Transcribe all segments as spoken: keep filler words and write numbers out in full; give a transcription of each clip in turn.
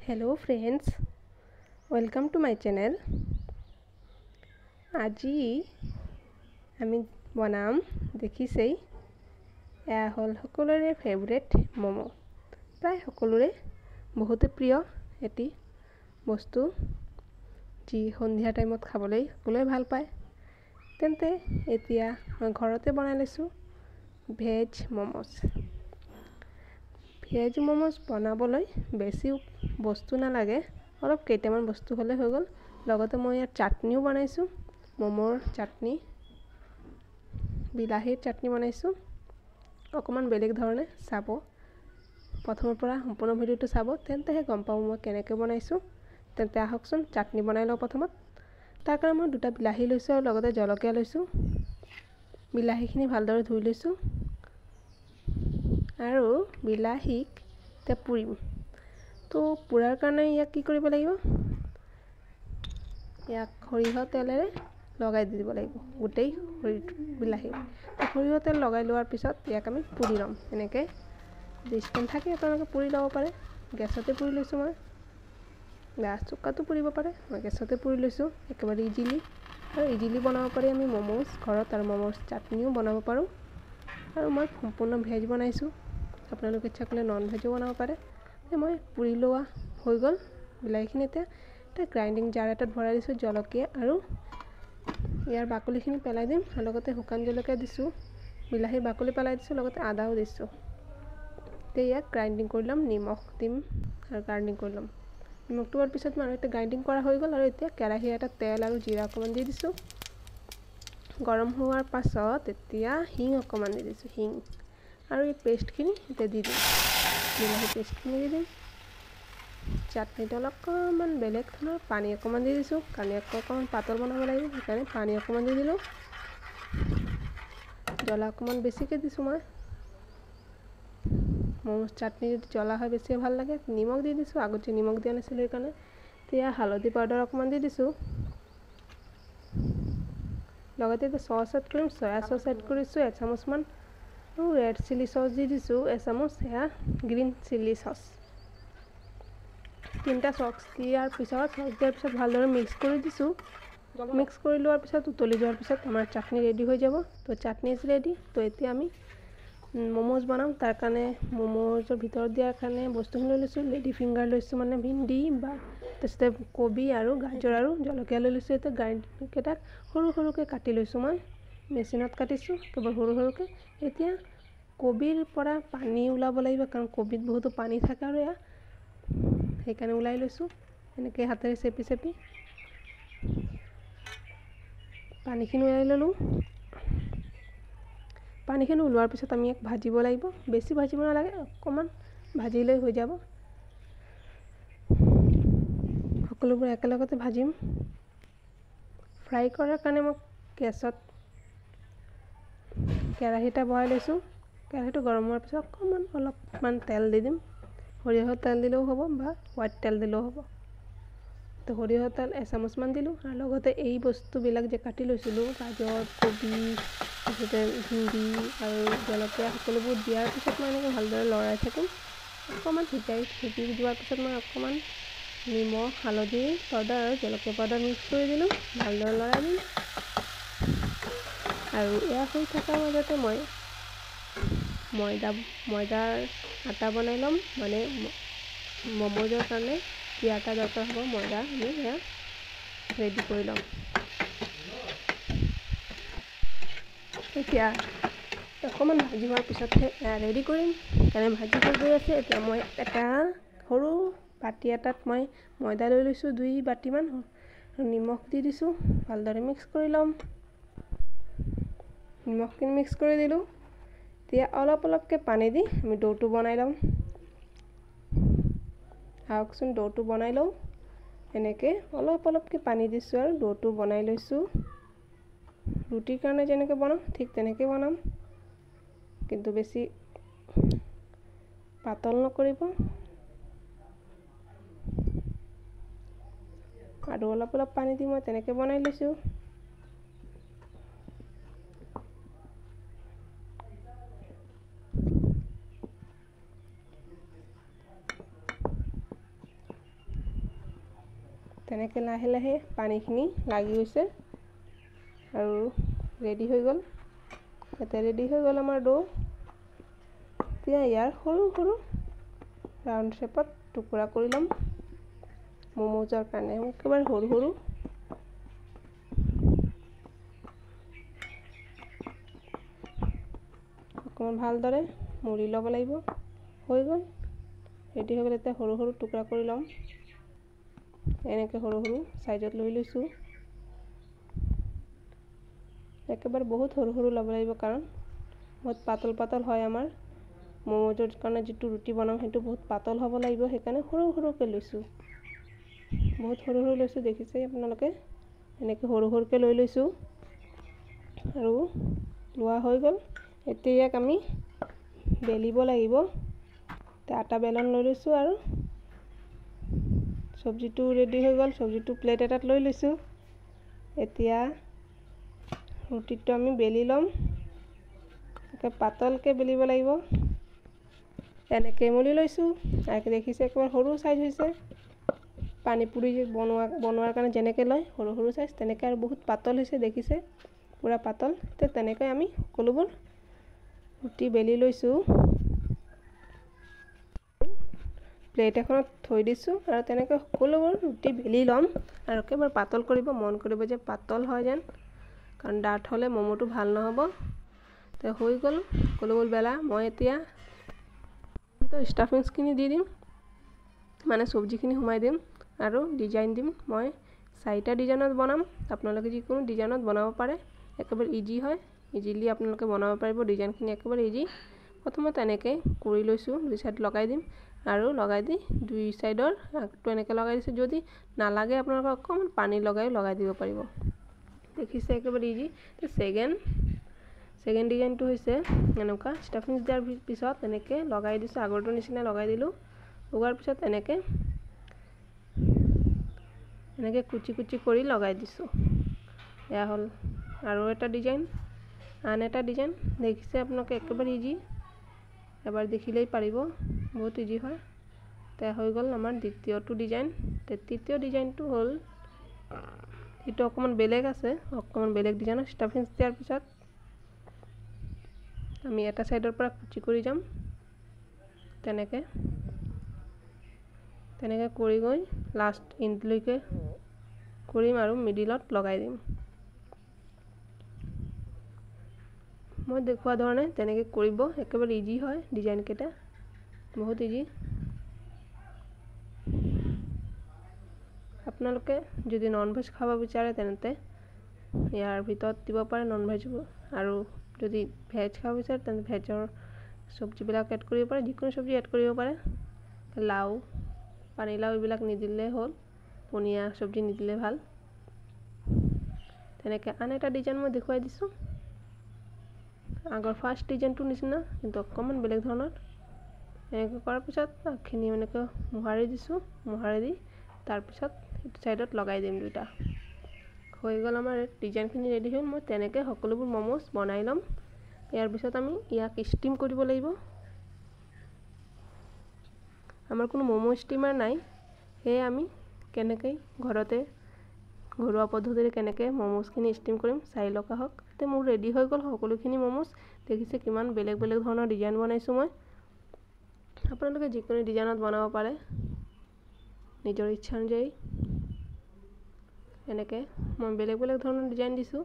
Hello friends, welcome to my channel. আজি আমি বনাম দেখিছেই, এয়া হ'ল সকলোৰে ফেভৰেট ম'ম'। প্ৰায় সকলোৰে বহুতে প্ৰিয় এটি বস্তু, যি সন্ধিয়া টাইমত খাবলৈ সকলোৱে ভাল পায়। তেন্তে এতিয়া মই ঘৰতে বনাই লৈছোঁ ভেজ ম'ম'জ। ভেজ ম'ম'জ বনাবলৈ বেছি বস্তু নালাগে, অলপ কেইটামান বস্তু হ'লে হৈ গ'ল। লগতে মই ইয়াত চাটনিও বনাইছোঁ, ম'মৰ চাটনি, বিলাহীৰ চাটনি বনাইছোঁ। অকণমান বেলেগ ধৰণে চাব, প্ৰথমৰ পৰা সম্পূৰ্ণ ভিডিঅ'টো চাব, তেন্তেহে গম পাব মই কেনেকৈ বনাইছোঁ। তেন্তে আহকচোন চাটনি বনাই লওঁ। প্ৰথমত তাৰ কাৰণে মই দুটা বিলাহী লৈছোঁ আৰু লগতে জলকীয়া লৈছোঁ। বিলাহীখিনি ভালদৰে ধুই লৈছোঁ আৰু বিলাহীক এতিয়া পুৰিম। তো পুৰাৰ কাৰণে ইয়াক কি কৰিব লাগিব, ইয়াক সৰিয়হ তেলেৰে লগাই দি দিব লাগিব গোটেই বিলাহী। তো সৰিয়হ তেল লগাই লোৱাৰ পিছত ইয়াক আমি পুৰি ল'ম। এনেকৈ ডিষ্টেঞ্চ থাকে, আপোনালোকে পুৰি ল'ব পাৰে। গেছতে পুৰি লৈছোঁ মই, বা চৌকাতো পুৰিব পাৰে, মই গেছতে পুৰি লৈছোঁ। একেবাৰে ইজিলি আৰু ইজিলি বনাব পাৰি আমি ম'ম'জ ঘৰত, আৰু ম'ম'জ চাটনিও বনাব পাৰোঁ। আৰু মই সম্পূৰ্ণ ভেজ বনাইছোঁ, আপোনালোকে ইচ্ছা কৰিলে নন ভেজো বনাব পাৰে। মই পুৰি লোৱা হৈ গ'ল বিলাহীখিনি। এতিয়া এটা গ্ৰাইণ্ডিং জাৰ এটাত ভৰাই দিছোঁ জলকীয়া, আৰু ইয়াৰ বাকলিখিনি পেলাই দিম। আৰু লগতে শুকান জলকীয়া দিছোঁ, বিলাহীৰ বাকলি পেলাই দিছোঁ, লগতে আদাও দিছোঁ। এতিয়া ইয়াক গ্ৰাইণ্ডিং কৰি ল'ম, নিমখ দিম আৰু গ্ৰাইণ্ডিং কৰি ল'ম। নিমখটো হোৱাৰ পিছত মই আৰু এতিয়া গ্ৰাইণ্ডিং কৰা হৈ গ'ল। আৰু এতিয়া কেৰাহী এটা তেল আৰু জিৰা অকণমান দি দিছোঁ। গৰম হোৱাৰ পাছত এতিয়া হিং অকণমান দি দিছোঁ, হিং আৰু এই পেষ্টখিনি এতিয়া দি দিম, বিলাহী পেষ্টখিনি দি দিম। চাটনিটো অলপ অকণমান বেলেগ ধৰণৰ পানী অকণমান দি দিছোঁ, কাৰণ ইয়াক অকণমান পাতল বনাব লাগিব, সেইকাৰণে পানী অকণমান দি দিলোঁ। জ্বলা অকণমান বেছিকৈ দিছোঁ মই, ম'ম'জ চাটনি যদি জ্বলা হয় বেছিয়ে ভাল লাগে। নিমখ দি দিছোঁ, আগতে নিমখ দিয়া নাছিলোঁ সেইকাৰণে। এতিয়া হালধি পাউডাৰ অকণমান দি দিছোঁ, লগতে এতিয়া চচ এড কৰিম। চয়া চচ এড কৰিছোঁ এচামুচমান, আৰু ৰেড চিলি চচ দি দিছোঁ এচামুচ, সেয়া গ্ৰীণ চিলি চচ। তিনিটা চচ দিয়াৰ পিছত চচ দিয়াৰ পিছত ভালদৰে মিক্স কৰি দিছোঁ। মিক্স কৰি লোৱাৰ পিছত উতলি যোৱাৰ পিছত আমাৰ চাটনি ৰেডি হৈ যাব। তো চাটনি ইজ ৰেডি। তো এতিয়া আমি ম'ম'জ বনাম। তাৰ কাৰণে ম'ম'জৰ ভিতৰত দিয়াৰ কাৰণে বস্তুখিনি লৈ লৈছোঁ। লেডি ফিংগাৰ লৈছোঁ, মানে ভিন্দি, বা তাৰপিছতে কবি আৰু গাজৰ আৰু জলকীয়া লৈ লৈছোঁ। এতিয়া গ্ৰাইণ্ডকেইটাক সৰু সৰুকৈ কাটি লৈছোঁ, মই মেচিনত কাটিছোঁ কেৱল সৰু সৰুকৈ। এতিয়া কবিৰ পৰা পানী ওলাব লাগিব, কাৰণ কবিত বহুতো পানী থাকে, আৰু এয়া সেইকাৰণে ওলাই লৈছোঁ। এনেকৈ হাতেৰে চেপি চেপি পানীখিনি ওলাই ল'লোঁ। পানীখিনি ওলোৱাৰ পিছত আমি ইয়াক ভাজিব লাগিব, বেছি ভাজিব নালাগে, অকণমান ভাজিলেই হৈ যাব। সকলোবোৰ একেলগতে ভাজিম। ফ্ৰাই কৰাৰ কাৰণে মই গেছত কেৰাহী এটা বহাই লৈছোঁ। কেৰাহীটো গৰম হোৱাৰ পিছত অকণমান অলপমান তেল দি দিম। সৰিয়হৰ তেল দিলেও হ'ব, বা হোৱাইট তেল দিলেও হ'ব। তো সৰিয়হৰ তেল এচামুচমান দিলোঁ, আৰু লগতে এই বস্তুবিলাক যে কাটি লৈছিলোঁ, গাজৰ, কবি, তাৰপিছতে ভিন্দি আৰু জলকীয়া, সকলোবোৰ দিয়াৰ পিছত মই এনেকৈ ভালদৰে লৰাই থাকিম। অকণমান সিজাই সিজি যোৱাৰ পিছত মই অকণমান নিমখ, হালধি পাউডাৰ আৰু জলকীয়া পাউডাৰ মিক্স কৰি দিলোঁ, ভালদৰে লৰাই দিম। আৰু এয়া হৈ থকাৰ মাজতে মই ময়দা ময়দাৰ আটা বনাই ল'ম, মানে ম'ম'জৰ কাৰণে যি আটা দৰকাৰ হ'ব, ময়দা আমি এয়া ৰেডি কৰি ল'ম। এতিয়া অকণমান ভাজি হোৱাৰ পিছতহে এয়া ৰেডি কৰিম, সেইকাৰণে ভাজি হৈ গৈ আছে। এতিয়া মই এটা সৰু বাতি এটাত মই ময়দা লৈ লৈছোঁ, দুই বাতিমান, আৰু নিমখ দি দিছোঁ, ভালদৰে মিক্স কৰি ল'ম। নিমখখিনি মিক্স কৰি দিলোঁ। এতিয়া অলপ অলপকৈ পানী দি আমি ডোটো বনাই ল'ম। আহকচোন ডোটো বনাই লওঁ। এনেকৈ অলপ অলপকৈ পানী দিছোঁ আৰু ডোটো বনাই লৈছোঁ। ৰুটিৰ কাৰণে যেনেকৈ বনাওঁ ঠিক তেনেকৈ বনাম, কিন্তু বেছি পাতল নকৰিব। আৰু অলপ অলপ পানী দি মই তেনেকৈ বনাই লৈছোঁ। তেনেকৈ লাহে লাহে পানীখিনি লাগি গৈছে আৰু ৰেডি হৈ গ'ল। এতিয়া ৰেডি হৈ গ'ল আমাৰ ডো। এতিয়া ইয়াৰ সৰু সৰু ৰাউণ্ড শ্বেপত টুকুৰা কৰি ল'ম মমোজৰ কাৰণে। একেবাৰে সৰু সৰু অকণমান ভালদৰে মুড়ি ল'ব লাগিব। হৈ গ'ল, ৰেডি হৈ গ'ল। এতিয়া সৰু সৰু টুকুৰা কৰি ল'ম। এনেকৈ সৰু সৰু চাইজত লৈ লৈছোঁ। একেবাৰে বহুত সৰু সৰু ল'ব লাগিব, কাৰণ বহুত পাতল পাতল হয় আমাৰ মমোজৰ কাৰণে। যিটো ৰুটি বনাম সেইটো বহুত পাতল হ'ব লাগিব, সেইকাৰণে সৰু সৰুকৈ লৈছোঁ। বহুত সৰু সৰু লৈছোঁ, দেখিছে আপোনালোকে। এনেকৈ সৰু সৰুকৈ লৈ লৈছোঁ আৰু লোৱা হৈ গ'ল। এতিয়া ইয়াক আমি বেলিব লাগিব। এতিয়া আটা বেলন লৈ লৈছোঁ আৰু চব্জিটো ৰেডি হৈ গ'ল। চব্জিটো প্লেট এটাত লৈ লৈছোঁ। এতিয়া ৰুটিটো আমি বেলি ল'ম। একে পাতলকৈ বেলিব লাগিব। এনেকৈ মলি লৈছোঁ। আৰু দেখিছে একেবাৰে সৰু চাইজ হৈছে। পানীপুৰি বনোৱা বনোৱাৰ কাৰণে যেনেকৈ লয় সৰু সৰু চাইজ, তেনেকৈ আৰু বহুত পাতল হৈছে, দেখিছে পূৰা পাতল। তো তেনেকৈ আমি সকলোবোৰ ৰুটি বেলি লৈছোঁ। প্লেট এখনত থৈ দিছোঁ আৰু তেনেকৈ সকলোবোৰ ৰুটি বেলি ল'ম। আৰু একেবাৰে পাতল কৰিব, মন কৰিব যে পাতল হয় যেন, কাৰণ ডাঠ হ'লে মমোটো ভাল নহ'ব। তো হৈ গ'ল সকলোবোৰ বেলা। মই এতিয়া ভিতৰত ষ্টাফিংছখিনি দি দিম, মানে চব্জিখিনি সোমাই দিম আৰু ডিজাইন দিম। মই চাৰিটা ডিজাইনত বনাম। আপোনালোকে যিকোনো ডিজাইনত বনাব পাৰে, একেবাৰে ইজি হয়। ইজিলি আপোনালোকে বনাব পাৰিব। ডিজাইনখিনি একেবাৰে ইজি। প্ৰথমতে এনেকৈ কৰি লৈছোঁ, দুই চাইড লগাই দিম আৰু লগাই দি দুই চাইডৰ আগটো এনেকৈ লগাই দিছোঁ। যদি নালাগে আপোনালোকে অকণমান পানী লগাই লগাই দিব পাৰিব। দেখিছে একেবাৰে ইজি। তো ছেকেণ্ড ছেকেণ্ড ডিজাইনটো হৈছে এনেকুৱা। ষ্টাফিংছ দিয়াৰ পিছত এনেকৈ লগাই দিছোঁ, আগৰটোৰ নিচিনা লগাই দিলোঁ। লগোৱাৰ পিছত এনেকৈ এনেকৈ কুচি কুচি কৰি লগাই দিছোঁ। এয়া হ'ল আৰু এটা ডিজাইন, আন এটা ডিজাইন। দেখিছে আপোনালোকে একেবাৰে ইজি। এবাৰ দেখিলেই পাৰিব, বহুত ইজি হয়। এতিয়া হৈ গ'ল আমাৰ দ্বিতীয়টো ডিজাইন। তৃতীয় ডিজাইনটো হ'ল সেইটো অকণমান বেলেগ আছে, অকণমান বেলেগ ডিজাইনৰ। ষ্টাফিংছ দিয়াৰ পিছত আমি এটা চাইডৰ পৰা কুচি কৰি যাম। তেনেকৈ তেনেকৈ কৰি গৈ লাষ্ট ইণ্ডলৈকে কৰিম আৰু মিডিলত লগাই দিম। মই দেখুওৱা ধৰণে তেনেকৈ কৰিব। একেবাৰে ইজি হয় ডিজাইনকেইটা, বহুত ইজি। আপোনালোকে যদি নন ভেজ খাব বিচাৰে তেন্তে ইয়াৰ ভিতৰত দিব পাৰে নন ভেজবোৰ, আৰু যদি ভেজ খাব বিচাৰে তেন্তে ভেজৰ চব্জিবিলাক এড কৰিব পাৰে। যিকোনো চব্জি এড কৰিব পাৰে। লাও, পানীলাও এইবিলাক নিদিলে হ'ল, পনীয়া চব্জি নিদিলে ভাল। তেনেকৈ আন এটা ডিজাইন মই দেখুৱাই দিছোঁ, আগৰ ফাৰ্ষ্ট ডিজাইনটোৰ নিচিনা কিন্তু অকণমান বেলেগ ধৰণৰ। এনেকৈ কৰাৰ পিছত আগখিনি এনেকৈ মোহাৰি দিছোঁ। মোহাৰি দি তাৰপিছত সেইটো চাইডত লগাই দিম দুটা। হৈ গ'ল আমাৰ ডিজাইনখিনি ৰেডি হ'ল। মই তেনেকৈ সকলোবোৰ মমোজ বনাই ল'ম। ইয়াৰ পিছত আমি ইয়াক ষ্টিম কৰিব লাগিব। আমাৰ কোনো মমো ষ্টিমাৰ নাই, সেয়ে আমি কেনেকৈ ঘৰতে ঘৰুৱা পদ্ধতিৰে কেনেকৈ মমোজখিনি ষ্টিম কৰিম চাই লওক আহক। এতিয়া মোৰ ৰেডি হৈ গ'ল সকলোখিনি মমোজ। দেখিছে কিমান বেলেগ বেলেগ ধৰণৰ ডিজাইন বনাইছোঁ মই। আপোনালোকে যিকোনো ডিজাইনত বনাব পাৰে নিজৰ ইচ্ছা অনুযায়ী। এনেকৈ মই বেলেগ বেলেগ ধৰণৰ ডিজাইন দিছোঁ।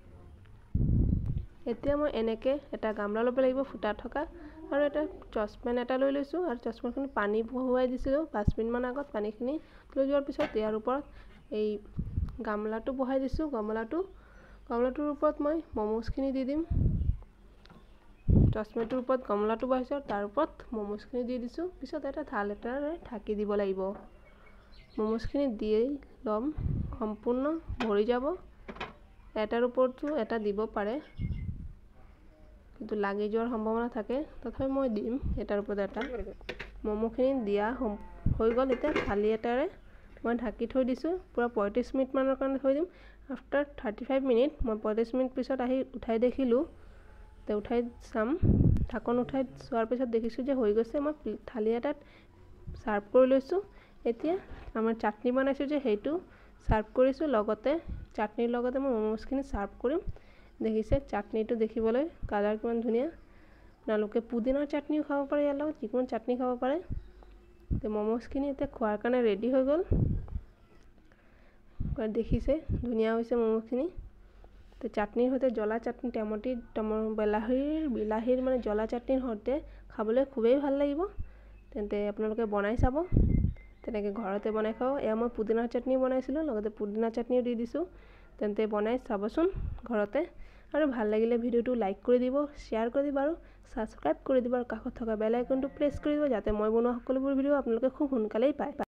এতিয়া মই এনেকৈ এটা গামলা ল'ব লাগিব ফুটা থকা, আৰু এটা চচপেন এটা লৈ লৈছোঁ। আৰু চচপেনখিনি পানী বহুৱাই দিছিলোঁ পাঁচ মিনিটমান আগত। পানীখিনি লৈ যোৱাৰ পিছত ইয়াৰ ওপৰত এই গামলাটো বহাই দিছোঁ। গামলাটো গামলাটোৰ ওপৰত মই মমোজখিনি দি দিম। চচপেনটোৰ ওপৰত গামলাটো বহাইছোঁ আৰু তাৰ ওপৰত মমোজখিনি দি দিছোঁ। পিছত এটা থাল এটাৰে ঢাকি দিব লাগিব। মমোজখিনি দিয়েই ল'ম, সম্পূৰ্ণ ভৰি যাব। এটাৰ ওপৰতো এটা দিব পাৰে, কিন্তু লাগি যোৱাৰ সম্ভাৱনা থাকে, তথাপি মই দিম এটাৰ ওপৰত এটা। মমোখিনি দিয়া হৈ গ'ল। এতিয়া থালি এটাৰে মই ঢাকি থৈ দিছোঁ পূৰা পঁয়ত্ৰিছ মিনিটমানৰ কাৰণে থৈ দিম। আফটাৰ থাৰ্টি ফাইভ মিনিট মই পঁয়ত্ৰিছ মিনিট পিছত আহি উঠাই দেখিলোঁ। তো উঠাই চাম, ঢাকন উঠাই চোৱাৰ পিছত দেখিছোঁ যে হৈ গৈছে। মই থালি এটাত ছাৰ্ভ কৰি লৈছোঁ। এতিয়া আমাৰ চাটনি বনাইছোঁ যে সেইটো সাৰ্ভ কৰিছোঁ, লগতে চাটনিৰ লগতে মই মমোজখিনি সাৰ্ভ কৰিম। দেখিছে চাটনিটো দেখিবলৈ কালাৰ কিমান ধুনীয়া। আপোনালোকে পুদিনাৰ চাটনিও খাব পাৰে, ইয়াৰ লগত যিকোনো চাটনি খাব পাৰে। তো মমোজখিনি এতিয়া খোৱাৰ কাৰণে ৰেডি হৈ গ'ল। দেখিছে ধুনীয়া হৈছে মমোজখিনি। তো চাটনিৰ সৈতে জ্বলা চাটনি টেমটি টম বিলাহীৰ বিলাহীৰ মানে জ্বলা চাটনিৰ সৈতে খাবলৈ খুবেই ভাল লাগিব। তেন্তে আপোনালোকে বনাই চাব, তেনেকৈ ঘৰতে বনাই খাব। এয়া মই পুদিনাৰ চাটনি বনাইছিলোঁ, লগতে পুদিনা চাটনিও দি দিছোঁ। তেন্তে বনাই চাবচোন ঘৰতে, আৰু ভাল লাগিলে ভিডিঅ'টো লাইক কৰি দিব, শ্বেয়াৰ কৰি দিব আৰু ছাবস্ক্ৰাইব কৰি দিব, আৰু কাষত থকা বেল আইকনটো প্ৰেছ কৰি দিব, যাতে মই বনোৱা সকলোবোৰ ভিডিঅ' আপোনালোকে খুব সোনকালেই পায়।